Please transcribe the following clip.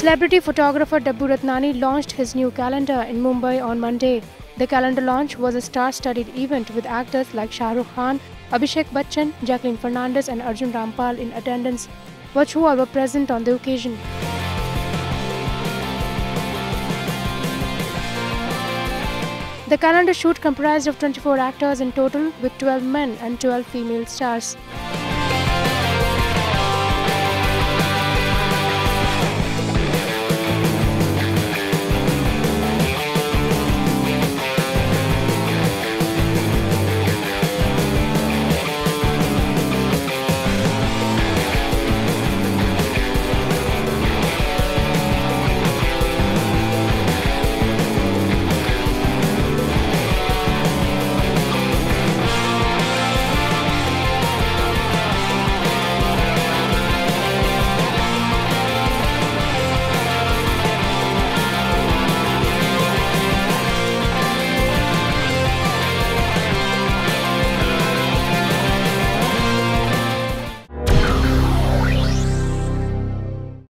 Celebrity photographer Dabbu Ratnani launched his new calendar in Mumbai on Monday. The calendar launch was a star-studded event with actors like Shah Rukh Khan, Abhishek Bachchan, Jacqueline Fernandez and Arjun Rampal in attendance, which who were present on the occasion. The calendar shoot comprised of 24 actors in total, with 12 men and 12 female stars.